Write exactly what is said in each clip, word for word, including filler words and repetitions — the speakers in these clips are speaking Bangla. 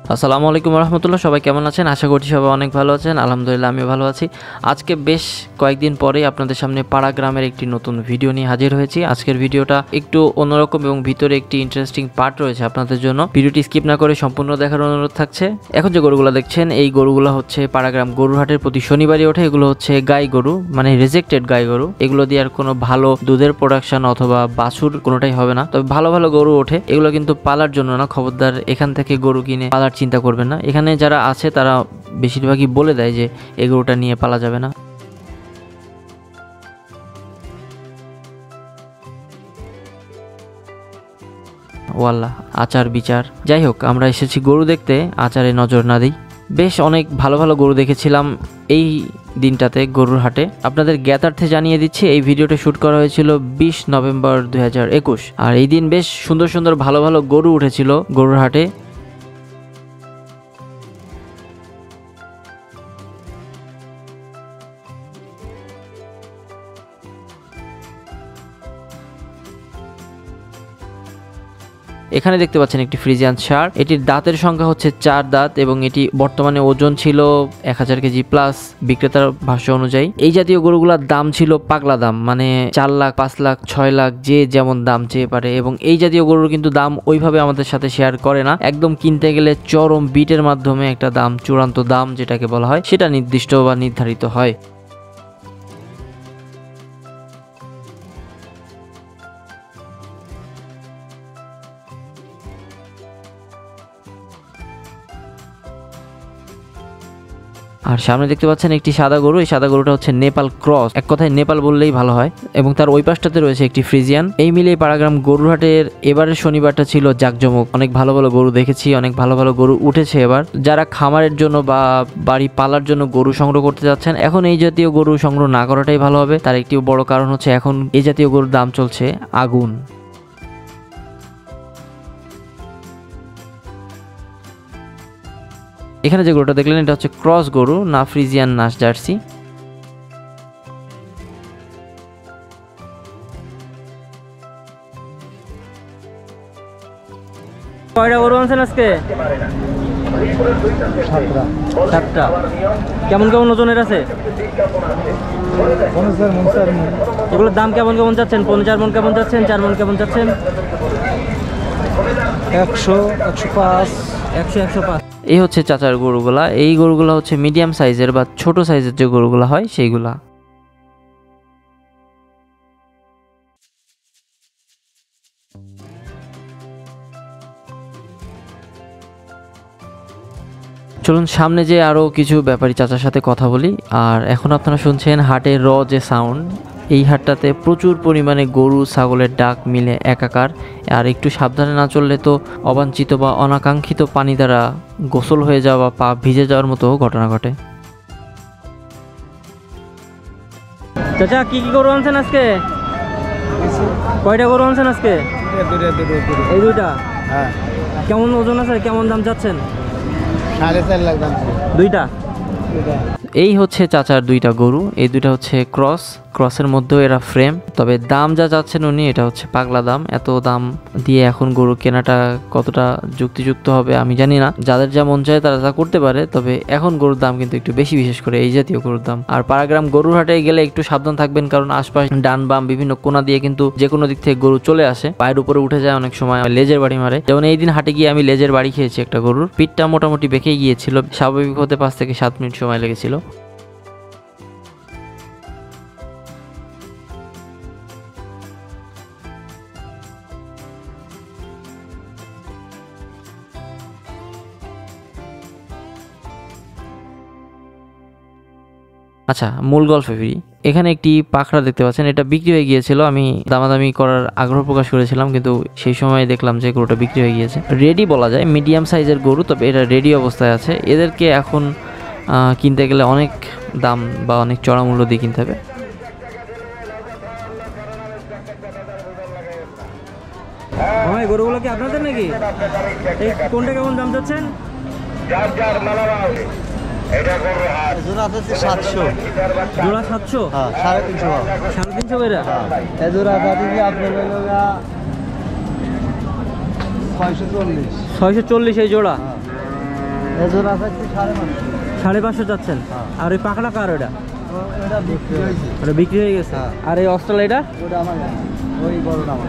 আসসালামু আলাইকুম রহমতুল্লাহ। সবাই কেমন আছেন? আশা করছি সবাই অনেক ভালো আছেন। আলহামদুলিল্লাহ আমিও ভালো আছি। আজকে বেশ কয়েকদিন পরে আপনাদের সামনে পাড়াগ্রামের একটি নতুন ভিডিও নিয়ে হাজির হয়েছি। আজকের ভিডিওটা একটু অন্যরকম এবং ভিতরে একটি ইন্টারেস্টিং পার্ট রয়েছে আপনাদের জন্য। ভিডিওটি স্কিপ না করে সম্পূর্ণ দেখার অনুরোধ থাকছে। এখন যে গরুগুলো দেখছেন এই গরুগুলো হচ্ছে পাড়াগ্রাম গরুর হাটের প্রতি শনিবারই ওঠে। এগুলো হচ্ছে গাই গরু, মানে রিজেক্টেড গাই গরু। এগুলো দিয়ে আর কোনো ভালো দুধের প্রোডাকশন অথবা বাছুর কোনোটাই হবে না। তবে ভালো ভালো গরু ওঠে। এগুলো কিন্তু পালার জন্য না, খবরদার এখান থেকে গরু কিনে পালার চিন্তা করবেন না। এখানে যারা আছে তারা বেশিরভাগই বলে দেয় যে এই গরুটা নিয়ে পালা যাবে না। ওয়াল্লাহ, আচার বিচার যাই হোক, আমরা এসেছি গরু দেখতে, আচারে নজর না দিই। বেশ অনেক ভালো ভালো গরু দেখেছিলাম এই দিনটাতে গরুর হাটে। আপনাদের জ্ঞাতার্থে জানিয়ে দিচ্ছি, এই ভিডিওটা শ্যুট করা হয়েছিল বিশ নভেম্বর দুই হাজার একুশ। আর এই দিন বেশ সুন্দর সুন্দর ভালো ভালো গরু উঠেছিল গরুর হাটে। এখানে দেখতে পাচ্ছেন একটি ফ্রিজিয়ান ষাঁড়। এটির দাঁতের সংখ্যা হচ্ছে চার দাঁত এবং এটি বর্তমানে ওজন ছিল এক হাজার কেজি প্লাস বিক্রেতার ভাষ্য অনুযায়ী। এই জাতীয় গরুগুলার দাম ছিল পাগলা দাম, মানে চার লাখ পাঁচ লাখ ছয় লাখ যে যেমন দাম চেয়ে পারে। এবং এই জাতীয় গরুর কিন্তু দাম ওইভাবে আমাদের সাথে শেয়ার করে না, একদম কিনতে গেলে চরম বিটের মাধ্যমে একটা দাম, চূড়ান্ত দাম যেটাকে বলা হয়, সেটা নির্দিষ্ট বা নির্ধারিত হয়। আর সামনে দেখতে পাচ্ছেন একটি সাদা গরু। এই সাদা গরুটা হচ্ছে নেপাল ক্রস, এক কথায় নেপাল বললেই ভালো হয়। এবং তার ওই পাশটাতে রয়েছে একটি ফ্রিজিয়ান। এই মিলিয়ে পাড়াগ্রাম গরুরহাটের এবারের শনিবারটা ছিল জাঁকজমক। অনেক ভালো ভালো গরু দেখেছি, অনেক ভালো ভালো গরু উঠেছে এবার। যারা খামারের জন্য বা বাড়ি পালার জন্য গরু সংগ্রহ করতে যাচ্ছেন, এখন এই জাতীয় গরু সংগ্রহ না করাটাই ভালো হবে। তার একটি বড় কারণ হচ্ছে এখন এই জাতীয় গরুর দাম চলছে আগুন। এখানে যে গরুটা দেখলেন এটা হচ্ছে ক্রস গরু, না ফ্রিজিয়ান না জার্সি। কয়টা গরু আনছেন আজকে? সাতটা। কেমন কেমন ওজনের আছে? এগুলোর দাম কেমন কেমন যাচ্ছেন? পনেরো চার মন কেমন যাচ্ছেন? চার মন কেমন যাচ্ছেন? একশো একশো পাঁচ একশো একশো পাঁচ। এই হচ্ছে চাচার গরুগুলা। এই গরুগুলা হচ্ছে মিডিয়াম সাইজের বা ছোট সাইজের যে গরুগুলা হয় সেইগুলা। চলুন সামনে যে আরো কিছু ব্যাপারী চাচার সাথে কথা বলি। আর এখন আপনারা শুনছেন হাটের র যে সাউন্ড। এই হাটটাতে প্রচুর পরিমাণে গরু ছাগলের ডাক মিলে একাকার। আর একটু সাবধানে না চললে তো অবাঞ্ছিত বা অনাকাঙ্ক্ষিত পানি দ্বারা গোসল হয়ে যাওয়া বা পা ভিজে যাওয়ার মতো ঘটনা ঘটে। চাচা কি কি গরু আনছেন আজকে? কয়টা গরু আনছেন আজকে? এই দুইটা। হ্যাঁ। কেমন ওজন আছে, কেমন দাম চাচ্ছেন? সাড়ে চার লাখ দাম। দুইটা? এই হচ্ছে চাচার দুইটা গরু। এই দুইটা হচ্ছে ক্রস, ক্রসের মধ্যেও এরা ফ্রেম। তবে দাম যা চাচ্ছেন উনি, এটা হচ্ছে পাগলা দাম। এত দাম দিয়ে এখন গরু কেনাটা কতটা যুক্তিযুক্ত হবে আমি জানি না। যাদের যা মন চায় তারা তা করতে পারে, তবে এখন গরুর দাম কিন্তু একটু বেশি, বিশেষ করে এই জাতীয় গরুর দাম। আর পাড়াগ্রাম গরুর হাটে গেলে একটু সাবধান থাকবেন, কারণ আশপাশ ডান বাম বিভিন্ন কোনা দিয়ে কিন্তু যে কোনো দিক থেকে গরু চলে আসে, পায়ের উপরে উঠে যায়, অনেক সময় লেজের বাড়ি মারে। যেমন এই দিন হাটে গিয়ে আমি লেজের বাড়ি খেয়েছি একটা গরুর। পিঠটা মোটামুটি বেঁকে গিয়েছিল, স্বাভাবিক হতে পাঁচ থেকে সাত মিনিট সময় লেগেছিল। আচ্ছা, মূল গল্পে ফিরি। এখানে একটি পাখরা দেখতে পাচ্ছেন, এটা বিক্রি হয়ে গিয়েছিল। আমি দামাদামি করার আগ্রহ প্রকাশ করেছিলাম, কিন্তু সেই সময় দেখলাম যে গরুটা বিক্রি হয়ে গিয়েছে। রেডি বলা যায়, মিডিয়াম সাইজের গরু, তবে এটা রেডি অবস্থায় আছে। এদেরকে এখন কিনতে গেলে অনেক দাম বা অনেক চড়া মূল্য দিয়ে কিনতে হবে। গরুগুলো কি আপনাদের নাকি? কোনটা কেমন দাম যাচ্ছেন? জোড়া আছে সাতশো। জোড়া সাতশো? হ্যাঁ, সাড়ে তিনশো। সাড়ে তিনশো করে? হ্যাঁ। জোড়া আপনার ছয়শো চল্লিশ। ছয়শো চল্লিশ এই জোড়া। সাড়ে পাঁচশো যাচ্ছেন। আর ওই পাকড়া কার ওটা? ওটা বিক্রি হয়ে গেছে। আর এই অস্ট্রেলিয়া এটা ওই বড়টা আমার।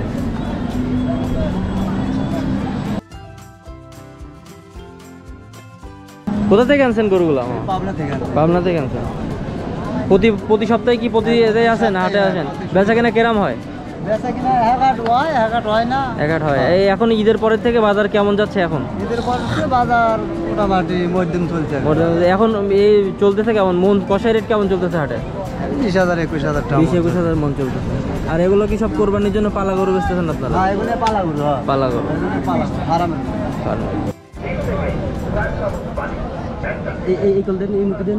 কোথা থেকে আনছেন গরুগুলো? পাবনা থেকে। পাবনা থেকে আনছেন। প্রতি প্রতি সপ্তাহে কি প্রতি এতেই আসেন, হাটে আসেন? বেচা কেনা কেরাম হয়? বেচা কিনা এক হয়, এক হয় না, এক হয়। এই এখন ঈদের পরের থেকে বাজার কেমন যাচ্ছে? এখন ঈদের পর থেকে বাজার মোটামুটি মধ্যম চলছে। এখন এই চলতেছে কেমন? মন কষাই রেট কেমন চলতেছে হাটে? বিশ হাজার একুশ হাজার টাকা, বিশ একুশ হাজার মন চলতেছে। আর এগুলো কি সব কোরবানির জন্য পালা গরু বেচতেছেন আপনারা? হ্যাঁ, এগুলো পালা গরু। পালা গরু, পালা ফার্মে। এই এই কল দেন, এই মুখ দেন।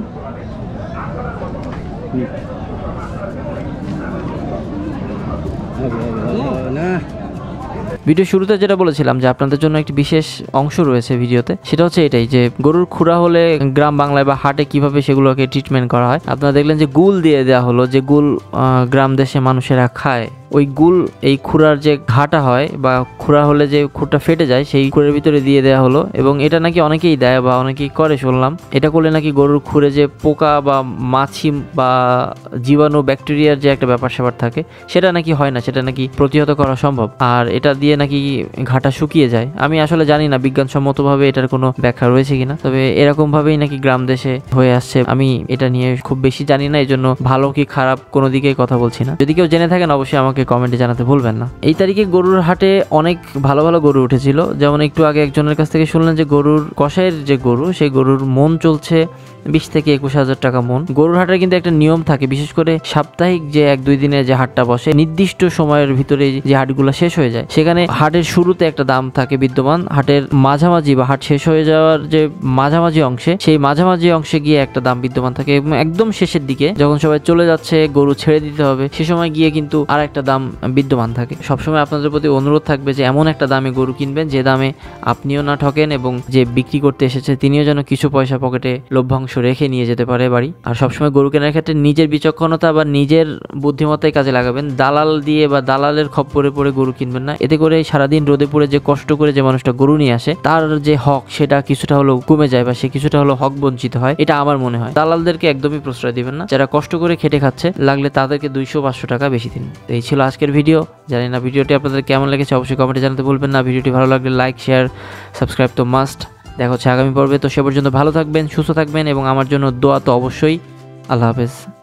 ভিডিও শুরুতে যেটা বলেছিলাম যে আপনাদের জন্য একটি বিশেষ অংশ রয়েছে ভিডিওতে, সেটা হচ্ছে এটাই যে গরুর খুরা হলে গ্রাম বাংলায় বা হাটে কিভাবে সেগুলোকে ট্রিটমেন্ট করা হয়। আপনারা দেখলেন যে গুল দিয়ে দেওয়া হলো, যে গুল গ্রাম দেশে মানুষেরা খায়। ওই গুল এই খুরার যে ঘাটা হয় বা খুরা হলে যে খুরটা ফেটে যায় সেই খুরের ভিতরে দিয়ে দেওয়া হলো। এবং এটা নাকি অনেকেই দেয় বা অনেকেই করে শুনলাম। এটা করলে নাকি গরুর খুরে যে পোকা বা মাছি বা জীবাণু ব্যাকটেরিয়ার যে একটা ব্যাপার স্যাপার থাকে সেটা নাকি হয় না, সেটা নাকি প্রতিহত করা সম্ভব। আর এটা দিয়ে নাকি ঘাটা শুকিয়ে যায়। আমি আসলে জানি না বিজ্ঞানসম্মতভাবে এটার কোনো ব্যাখ্যা রয়েছে কিনা, তবে এরকম ভাবেই নাকি গ্রাম দেশে হয়ে আসছে। আমি এটা নিয়ে খুব বেশি জানি না, এই জন্য ভালো কি খারাপ কোনো দিকেই কথা বলছি না। যদি কেউ জেনে থাকেন অবশ্যই আমাকে কমেন্টে জানাতে ভুলবেন না। এই তারিখে গরুর হাটে অনেক ভালো ভালো গরু উঠেছিল। যেমন একটু আগে একজনের কাছ থেকে শুনলেন যে গরুর কষাইয়ের যে গরু, সেই গরুর মন চলছে বিশ থেকে একুশ হাজার টাকা মন। গরুর হাটের কিন্তু একটা নিয়ম থাকে, বিশেষ করে সাপ্তাহিক যে এক দুই দিনের যে হাটটা বসে, নির্দিষ্ট সময়ের ভিতরে যে হাটগুলো শেষ হয়ে যায়, সেখানে হাটের শুরুতে একটা দাম থাকে বিদ্যমান, হাটের মাঝামাঝি বা হাট শেষ হয়ে যাওয়ার যে মাঝামাঝি অংশে, সেই মাঝামাঝি অংশে গিয়ে একটা দাম বিদ্যমান থাকে। এবং একদম শেষের দিকে যখন সবাই চলে যাচ্ছে, গরু ছেড়ে দিতে হবে, সে সময় গিয়ে কিন্তু আর একটা দাম বিদ্যমান থাকে। সবসময় আপনাদের প্রতি অনুরোধ থাকবে যে এমন একটা দামে গরু কিনবেন যে দামে আপনিও না ঠকেন এবং যে বিক্রি করতে এসেছে তিনিও যেন কিছু পয়সা পকেটে লভ্যাংশ রেখে নিয়ে যেতে পারে বাড়ি। আর সবসময় গরু কেনার ক্ষেত্রে নিজের বিচক্ষণতা বা নিজের বুদ্ধিমত্তাই কাজে লাগাবেন। দালাল দিয়ে বা দালালের খপ্পরে পড়ে গরু কিনবেন না। এতে করে সারাদিন রোদে পড়ে যে কষ্ট করে যে মানুষটা গরু নিয়ে আসে তার যে হক সেটা কিছুটা হলেও কমে যায় বা সে কিছুটা হলেও হক বঞ্চিত হয়, এটা আমার মনে হয়। দালালদেরকে একদমই প্রশ্রয় দিবেন না। যারা কষ্ট করে খেটে খাচ্ছে, লাগলে তাদেরকে দুইশো পাঁচশো টাকা বেশি দিন। তো এই ছিল আজকের ভিডিও। জানি না ভিডিওটি আপনাদের কেমন লেগেছে, অবশ্যই কমেন্টে জানাতে ভুলবেন না। ভিডিওটি ভালো লাগলে লাইক শেয়ার সাবস্ক্রাইব তো মাস্ট। দেখা হচ্ছে আগামী পর্বে। তো সে পর্যন্ত ভালো থাকবেন, সুস্থ থাকবেন এবং আমার জন্য দোয়া তো অবশ্যই। আল্লাহ হাফেজ।